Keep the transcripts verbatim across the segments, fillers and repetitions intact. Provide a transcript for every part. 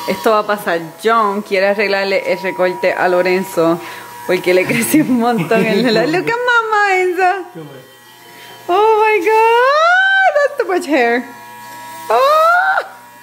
Esto va a pasar. John quiere arreglarle el recorte a Lorenzo porque le creció un montón en la... Look at Mama, Enza. Oh my God, that's too much hair. Oh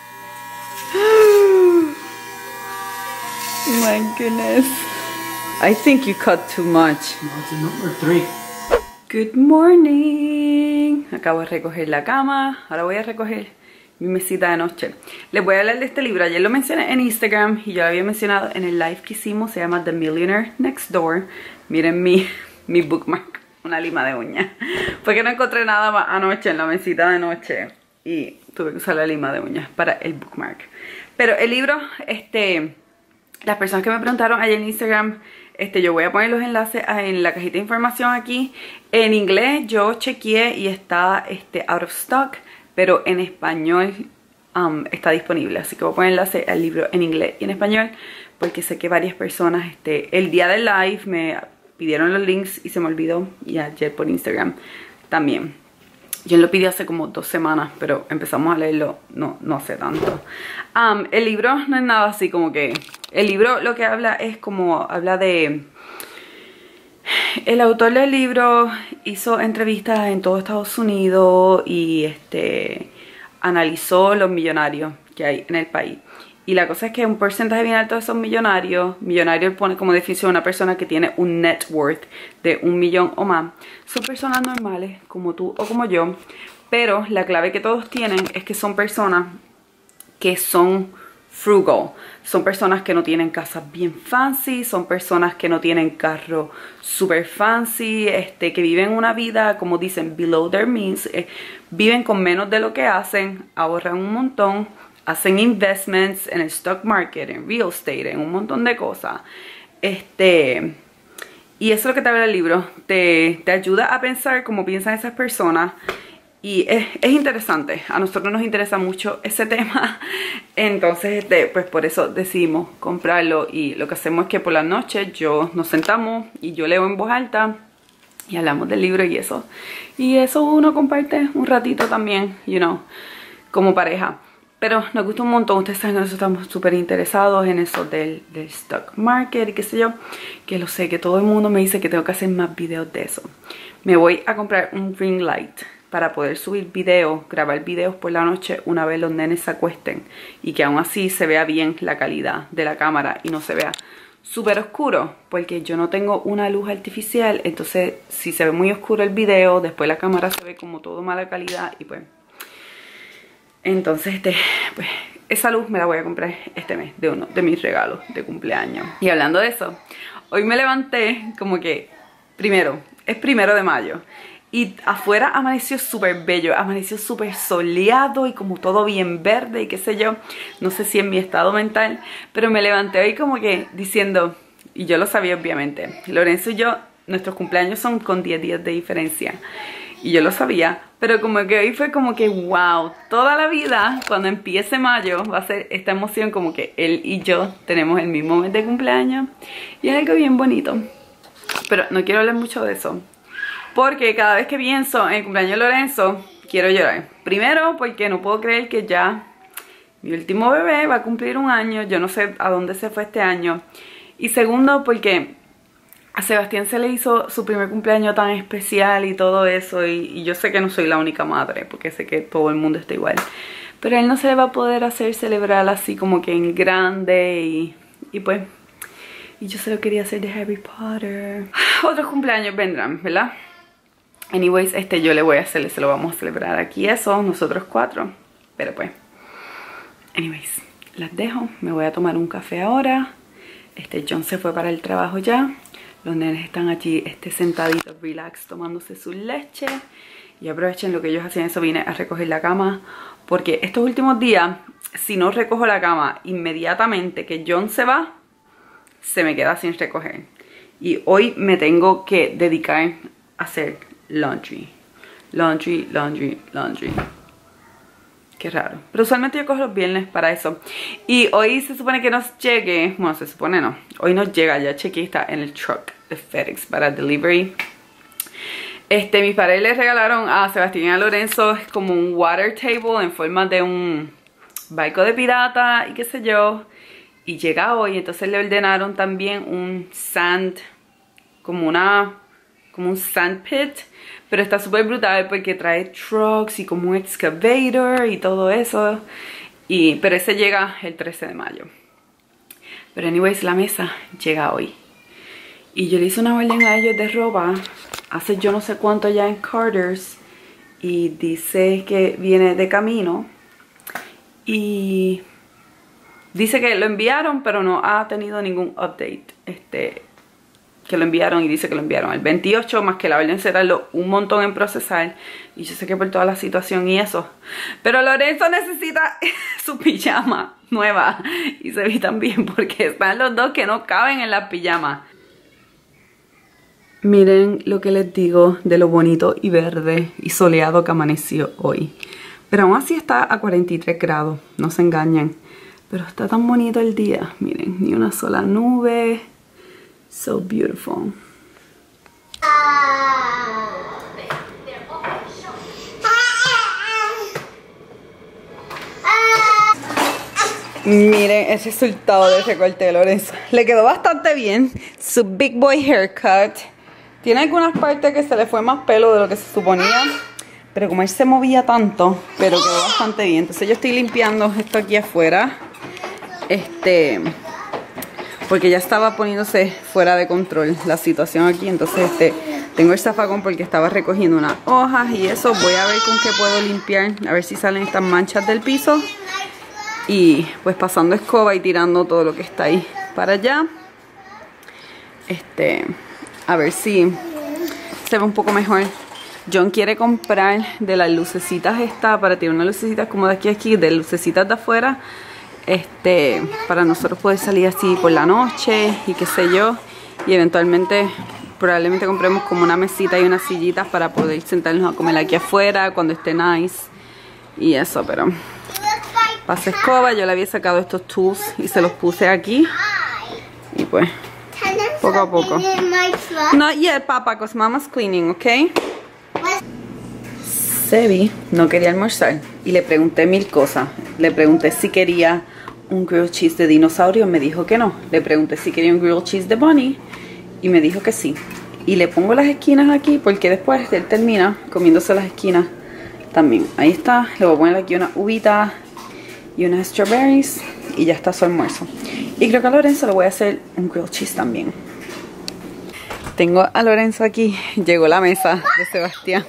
my goodness. I think you cut too much. No, it's a number three. Good morning. Acabo de recoger la cama. Ahora voy a recoger mi mesita de noche. Les voy a hablar de este libro. Ayer lo mencioné en Instagram y yo lo había mencionado en el live que hicimos. Se llama The Millionaire Next Door. Miren mi, mi bookmark. Una lima de uñas. Porque no encontré nada más anoche en la mesita de noche. Y tuve que usar la lima de uñas para el bookmark. Pero el libro, este... las personas que me preguntaron ayer en Instagram... Este, yo voy a poner los enlaces en la cajita de información aquí. En inglés yo chequeé y está este, out of stock, pero en español um, está disponible. Así que voy a poner enlace al libro en inglés y en español, porque sé que varias personas este, el día del live me pidieron los links y se me olvidó. Y ayer por Instagram también. Yo lo pedí hace como dos semanas, pero empezamos a leerlo no, no hace tanto. Um, el libro no es nada así como que... El libro lo que habla es como... Habla de... El autor del libro hizo entrevistas en todo Estados Unidos y este analizó los millonarios que hay en el país. Y la cosa es que un porcentaje bien alto de esos millonarios, millonario pone como definición una persona que tiene un net worth de un millón o más. Son personas normales, como tú o como yo, pero la clave que todos tienen es que son personas que son frugal. Son personas que no tienen casas bien fancy, son personas que no tienen carro super fancy, este, que viven una vida, como dicen, below their means, eh, viven con menos de lo que hacen, ahorran un montón, hacen investments en el stock market, en real estate, en un montón de cosas. Este, y eso es lo que te habla el libro. Te, te ayuda a pensar cómo piensan esas personas. Y es, es interesante. A nosotros nos interesa mucho ese tema. Entonces, este, pues por eso decidimos comprarlo. Y lo que hacemos es que por la noche yo nos sentamos y yo leo en voz alta y hablamos del libro y eso. Y eso uno comparte un ratito también, you know, como pareja. Pero nos gusta un montón. Ustedes saben que nosotros estamos súper interesados en eso del, del stock market y qué sé yo. Que lo sé, que todo el mundo me dice que tengo que hacer más videos de eso. Me voy a comprar un ring light para poder subir videos, grabar videos por la noche una vez los nenes se acuesten. Y que aún así se vea bien la calidad de la cámara y no se vea súper oscuro. Porque yo no tengo una luz artificial. Entonces si se ve muy oscuro el video, después la cámara se ve como todo mala calidad y pues... Entonces, este, pues, esa luz me la voy a comprar este mes de uno de mis regalos de cumpleaños. Y hablando de eso, hoy me levanté como que, primero, es primero de mayo. Y afuera amaneció súper bello, amaneció súper soleado y como todo bien verde y qué sé yo. No sé si en mi estado mental, pero me levanté hoy como que diciendo, y yo lo sabía obviamente, Lorenzo y yo, nuestros cumpleaños son con diez días de diferencia. Y yo lo sabía, pero como que hoy fue como que wow, toda la vida cuando empiece mayo va a ser esta emoción como que él y yo tenemos el mismo mes de cumpleaños. Y es algo bien bonito. Pero no quiero hablar mucho de eso, porque cada vez que pienso en el cumpleaños de Lorenzo, quiero llorar. Primero porque no puedo creer que ya mi último bebé va a cumplir un año, yo no sé a dónde se fue este año. Y segundo porque... a Sebastián se le hizo su primer cumpleaños tan especial y todo eso y, y yo sé que no soy la única madre porque sé que todo el mundo está igual, pero a él no se le va a poder hacer celebrar así como que en grande y, y pues y yo se lo quería hacer de Harry Potter. Otros cumpleaños vendrán, ¿verdad? Anyways, este yo le voy a hacer, se lo vamos a celebrar aquí eso, nosotros cuatro, pero pues anyways, las dejo, me voy a tomar un café ahora. Este John se fue para el trabajo ya. Los nenes están allí este, sentaditos, relax, tomándose su leche. Y aprovechen lo que ellos hacían, eso vine a recoger la cama. Porque estos últimos días, si no recojo la cama inmediatamente que John se va, se me queda sin recoger. Y hoy me tengo que dedicar a hacer laundry. Laundry, laundry, laundry. Qué raro. Pero usualmente yo cojo los viernes para eso. Y hoy se supone que nos llegue... Bueno, se supone no. Hoy nos llega, ya chequeé, está en el truck de FedEx para delivery. Este, mis padres le regalaron a Sebastián y a Lorenzo como un water table en forma de un... barco de pirata y qué sé yo. Y llega hoy, entonces le ordenaron también un sand, como una, como un sand pit. Pero está súper brutal porque trae trucks y como un excavator y todo eso. Y, pero ese llega el trece de mayo. Pero anyways, la mesa llega hoy. Y yo le hice una orden a ellos de ropa hace yo no sé cuánto ya en Carter's. Y dice que viene de camino. Y dice que lo enviaron, pero no ha tenido ningún update. Este, que lo enviaron y dice que lo enviaron el veintiocho, más que la orden se tardó un montón en procesar. Y yo sé que por toda la situación y eso. Pero Lorenzo necesita su pijama nueva. Y se ve también porque están los dos que no caben en las pijamas. Miren lo que les digo de lo bonito y verde y soleado que amaneció hoy. Pero aún así está a cuarenta y tres grados, no se engañen. Pero está tan bonito el día, miren, ni una sola nube. So beautiful. Miren el resultado de ese corte de Lorenzo. Le quedó bastante bien. Su big boy haircut. Tiene algunas partes que se le fue más pelo de lo que se suponía. Pero como él se movía tanto, pero quedó bastante bien. Entonces yo estoy limpiando esto aquí afuera. Este... Porque ya estaba poniéndose fuera de control la situación aquí. Entonces este, tengo el zafacón porque estaba recogiendo unas hojas y eso. Voy a ver con qué puedo limpiar. A ver si salen estas manchas del piso. Y pues pasando escoba y tirando todo lo que está ahí para allá. Este, a ver si se ve un poco mejor. John quiere comprar de las lucecitas esta para tirar unas lucecitas como de aquí a aquí, de lucecitas de afuera. Este, para nosotros poder salir así por la noche y qué sé yo. Y eventualmente probablemente compremos como una mesita y unas sillitas para poder sentarnos a comer aquí afuera cuando esté nice. Y eso, pero pasé escoba, yo le había sacado estos tools y se los puse aquí. Y pues, poco a poco. Not yet, papa, because mama's cleaning, ¿ok? Sebi no quería almorzar y le pregunté mil cosas. Le pregunté si quería un grilled cheese de dinosaurio, me dijo que no. Le pregunté si quería un grilled cheese de bunny y me dijo que sí. Y le pongo las esquinas aquí porque después él termina comiéndose las esquinas también. Ahí está, le voy a poner aquí una uvita y unas strawberries y ya está su almuerzo. Y creo que a Lorenzo le voy a hacer un grilled cheese también. Tengo a Lorenzo aquí, llegó la mesa de Sebastián.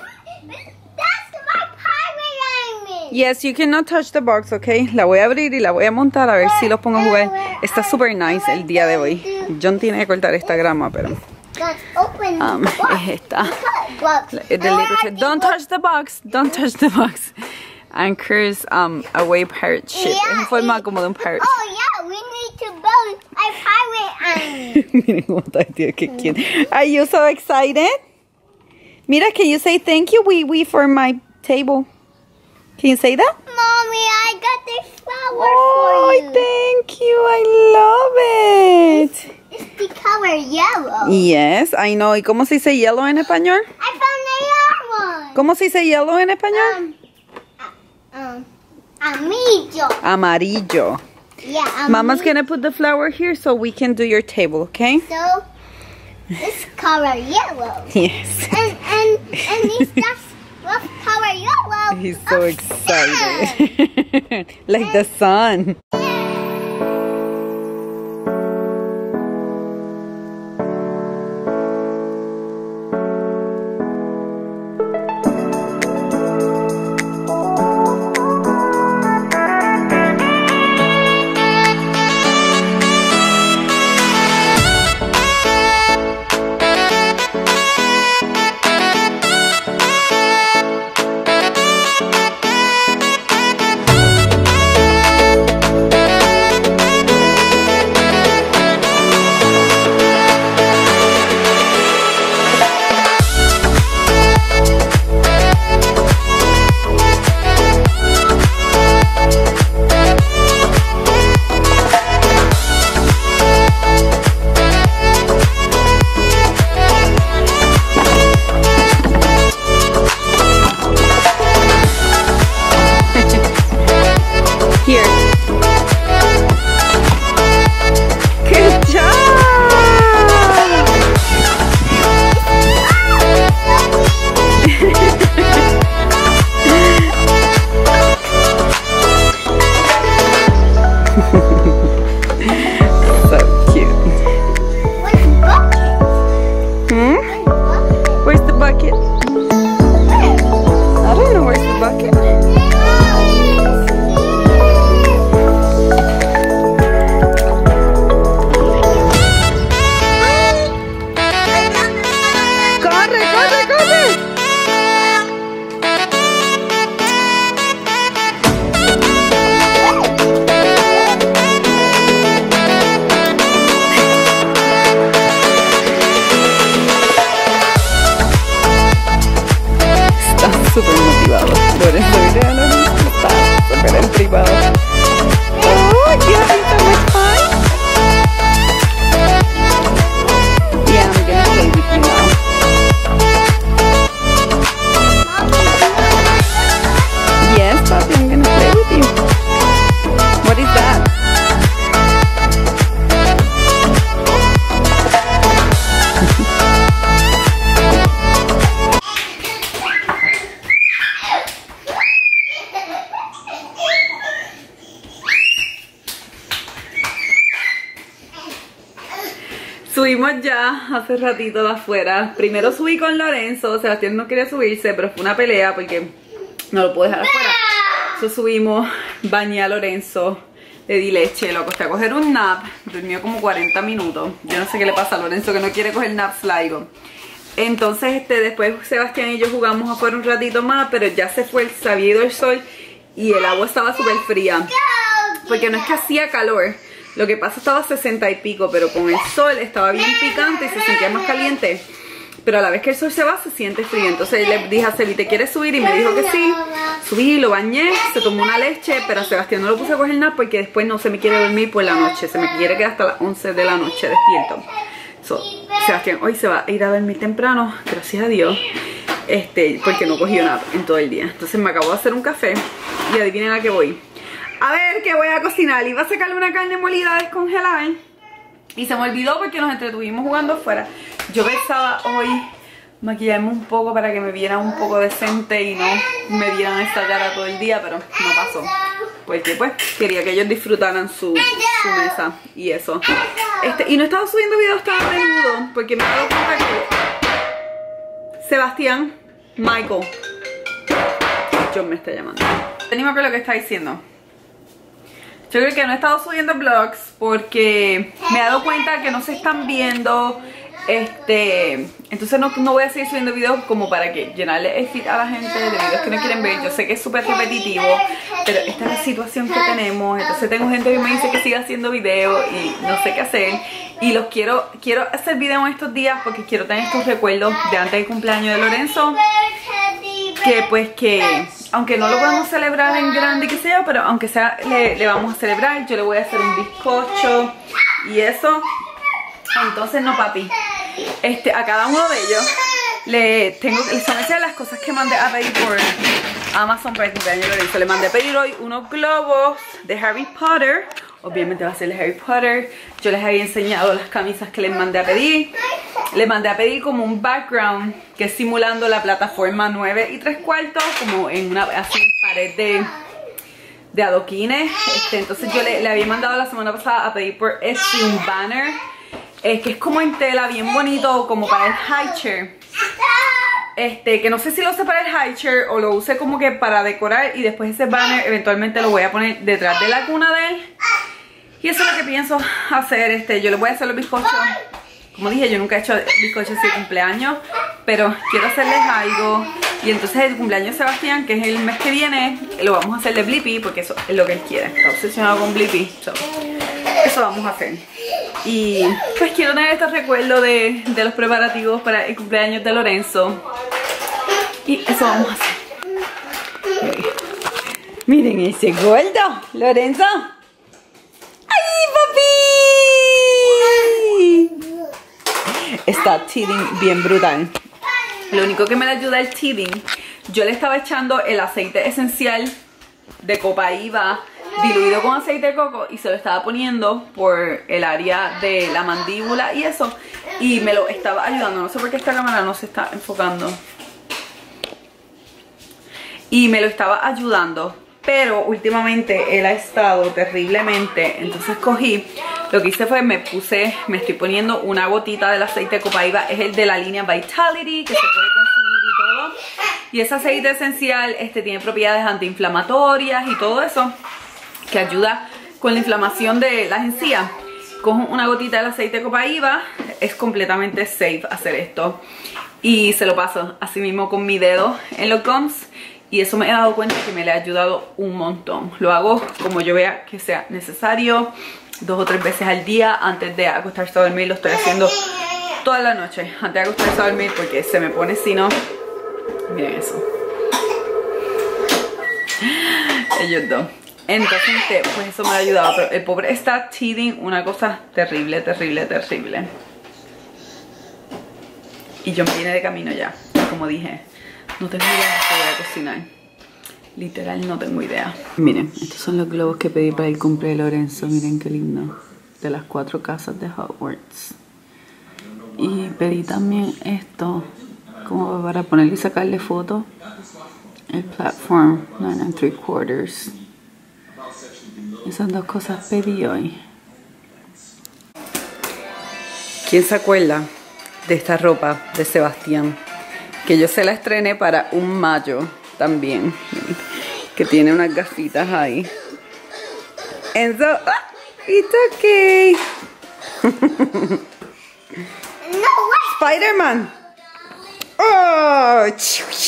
Yes, you cannot touch the box, okay? La voy a abrir y la voy a montar a ver si los pongo a jugar. Está super nice el día de hoy. John tiene que cortar esta grama, pero um, es esta. Don't touch the box, don't touch the box. Anchors um, away pirate ship. Es en forma como de un pirate. Oh yeah, we need to build a pirate island. Miren cómo está, tío, qué cute. Are you so excited? Mira, can you say thank you, wee wee, for my table? Can you say that? Mommy, I got this flower Oh, for you. thank you. I love it. It's the color yellow. Yes, I know. ¿Y cómo se dice yellow en español? I found the other one. ¿Cómo se dice yellow en español? Um, um, amarillo. Amarillo. Yeah, amarillo. Mama's gonna put the flower here so we can do your table, okay? So, this color yellow. Yes. And, and, and this stuff was color yellow. He's so upstairs. excited. Like the sun. So cute. Where's the bucket? Hmm? Where's the bucket? Where's the bucket? I don't know where's the bucket. Corre, corre, corre. Está súper motivado. Lorenzo, mira, Lorenzo está súper entripado. Oh, you having so much fun? Yeah, I'm gonna play with you now. Yes, Papi, I'm gonna play with you. What is that? Subimos ya hace ratito de afuera. Primero subí con Lorenzo. Sebastián no quería subirse, pero fue una pelea porque no lo puedo dejar afuera. Entonces subimos, bañé a Lorenzo, le di leche, lo acosté a coger un nap. Durmió como cuarenta minutos. Yo no sé qué le pasa a Lorenzo que no quiere coger naps largos. Entonces este, después Sebastián y yo jugamos afuera un ratito más, pero ya se fue, se había ido el sol y el agua estaba súper fría. Porque no es que hacía calor. Lo que pasa estaba a sesenta y pico, pero con el sol estaba bien picante y se sentía más caliente. Pero a la vez que el sol se va, se siente frío. Entonces le dije a Sebi, ¿te quieres subir? Y me dijo que sí. Subí, lo bañé, se tomó una leche, pero a Sebastián no lo puse a coger nada porque después no se me quiere dormir por la noche. Se me quiere quedar hasta las once de la noche despierto. So, Sebastián hoy se va a ir a dormir temprano, gracias a Dios. Este, porque no cogió nada en todo el día. Entonces me acabo de hacer un café y adivinen a qué voy. A ver qué voy a cocinar. Iba a sacarle una carne molida a descongelar y se me olvidó porque nos entretuvimos jugando afuera. Yo pensaba hoy maquillarme un poco para que me vieran un poco decente y no me vieran esta cara todo el día, pero no pasó. Porque pues quería que ellos disfrutaran su, su mesa y eso. Este, y no he estado subiendo videos tan a menudo porque me he dado cuenta que Sebastián, Michael, John me está llamando. Ni me acuerdo lo que está diciendo. Yo creo que no he estado subiendo vlogs porque me he dado cuenta que no se están viendo. Este, entonces no, no voy a seguir subiendo videos como para que llenarle el feed a la gente de videos que no quieren ver. Yo sé que es súper repetitivo, pero esta es la situación que tenemos. Entonces tengo gente que me dice que siga haciendo videos y no sé qué hacer. Y los quiero, quiero hacer videos en estos días porque quiero tener estos recuerdos de antes del cumpleaños de Lorenzo. Que pues que, aunque no lo podemos celebrar en grande que sea, pero aunque sea le, le vamos a celebrar. Yo le voy a hacer un bizcocho y eso. Entonces no, papi, este, a cada uno de ellos le tengo, les son esas las cosas que mandé a pedir por Amazon para el cumpleaños de Lorenzo. Le mandé a pedir hoy unos globos de Harry Potter. Obviamente va a ser de Harry Potter. Yo les había enseñado las camisas que les mandé a pedir. Les mandé a pedir como un background que es simulando la plataforma nueve y tres cuartos, como en una así, pared de, de adoquines. Este, entonces yo le, le había mandado la semana pasada a pedir por este un banner, eh, que es como en tela, bien bonito, como para el high chair. Este, que no sé si lo use para el high chair o lo use como que para decorar, y después ese banner eventualmente lo voy a poner detrás de la cuna de él. Y eso es lo que pienso hacer. Este, yo le voy a hacer los bizcochos. Como dije, yo nunca he hecho bizcochos de cumpleaños, pero quiero hacerles algo. Y entonces el cumpleaños de Sebastián, que es el mes que viene, lo vamos a hacer de Blippi, porque eso es lo que él quiere. Está obsesionado con Blippi. So, eso vamos a hacer. Y pues quiero tener este recuerdo de, de los preparativos para el cumpleaños de Lorenzo. Y eso vamos a hacer. Miren ese gordo, Lorenzo. ¡Ay, papi! Está teething bien brutal. Lo único que me le ayuda el teething, yo le estaba echando el aceite esencial de copaíba diluido con aceite de coco y se lo estaba poniendo por el área de la mandíbula y eso, y me lo estaba ayudando. No sé por qué esta cámara no se está enfocando. Y me lo estaba ayudando, pero últimamente él ha estado terriblemente. Entonces cogí, lo que hice fue me puse, me estoy poniendo una gotita del aceite de Copaiba. Es el de la línea Vitality, que se puede consumir y todo. Y ese aceite esencial este, tiene propiedades antiinflamatorias y todo eso, que ayuda con la inflamación de las encías. Cojo una gotita del aceite de Copaiba, es completamente safe hacer esto. Y se lo paso así mismo con mi dedo en los gums. Y eso me he dado cuenta que me le ha ayudado un montón. Lo hago como yo vea que sea necesario, dos o tres veces al día antes de acostarse a dormir. Lo estoy haciendo toda la noche antes de acostarse a dormir porque se me pone si no. Miren eso. Ellos dos. Entonces, pues eso me ha ayudado. Pero el pobre está teething, una cosa terrible, terrible, terrible. Y yo me vine de camino ya. Como dije, no tengo idea de qué voy a cocinar. Literal, no tengo idea. Miren, estos son los globos que pedí para el cumple de Lorenzo. Miren qué lindo. De las cuatro casas de Hogwarts. Y pedí también esto, como para ponerle y sacarle fotos. El platform nine and three quarters. Esas dos cosas pedí hoy. ¿Quién se acuerda de esta ropa de Sebastián? Que yo se la estrené para un mayo también. Que tiene unas gafitas ahí. Enzo, ah, it's okay. No way. Spider-Man. Oh, I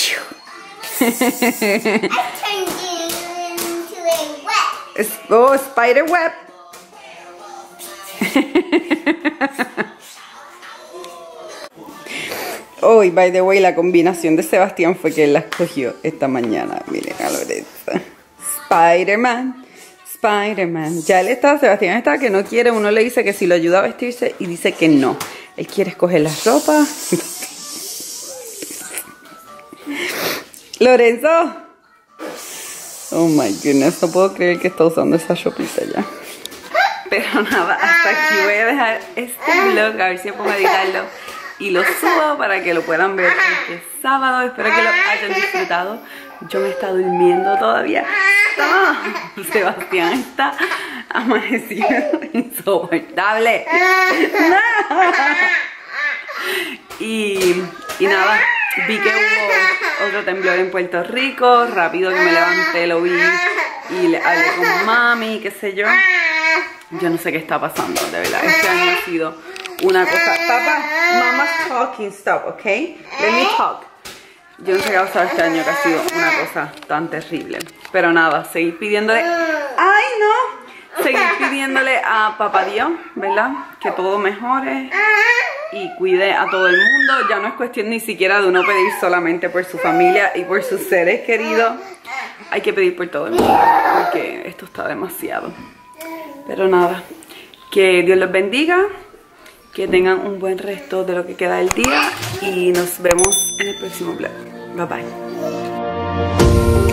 turned you into a web. oh, spider web. Oh, y by the way, la combinación de Sebastián fue que él la escogió esta mañana. Miren a Lorenzo. Spider-Man. Spider-Man. Ya él está, Sebastián está que no quiere. Uno le dice que si lo ayuda a vestirse y dice que no. Él quiere escoger las ropas. Lorenzo. Oh my goodness, no puedo creer que está usando esa ropita ya. Pero nada, hasta aquí voy a dejar este vlog. A ver si puedo editarlo y lo subo para que lo puedan ver este sábado. Espero que lo hayan disfrutado. Yo me está durmiendo todavía. No, Sebastián está amanecido insoportable. No. Y, y nada, vi que hubo otro temblor en Puerto Rico. Rápido que me levanté, lo vi y le hablé con mami, qué sé yo. Yo no sé qué está pasando, de verdad. Este año ha sido una cosa. Papá, mama's talking, stop, ok? Let me talk. Yo no sé qué ha pasado este año, que ha sido una cosa tan terrible. Pero nada, seguir pidiéndole. ¡Ay, no! Seguir pidiéndole a Papá Dios, ¿verdad? Que todo mejore y cuide a todo el mundo. Ya no es cuestión ni siquiera de uno pedir solamente por su familia y por sus seres queridos. Hay que pedir por todo el mundo, porque esto está demasiado. Pero nada, que Dios los bendiga, que tengan un buen resto de lo que queda del día y nos vemos en el próximo vlog. Bye bye.